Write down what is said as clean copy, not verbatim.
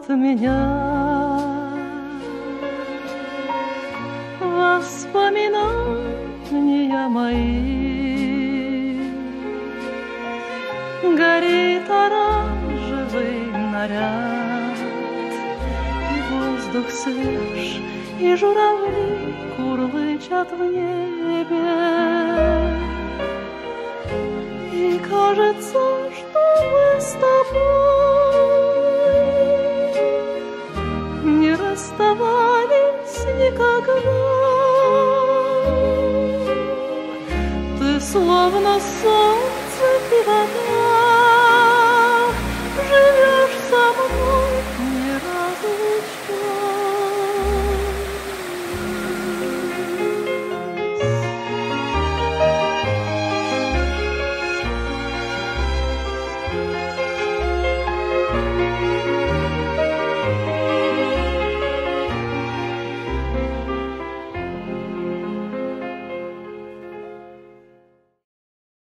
от меня. Воспоминания мои, горит оранжевый наряд, и воздух свеж, и журавли курлычат в небе. И кажется, что мы с тобой не расставались никогда. Ты словно сон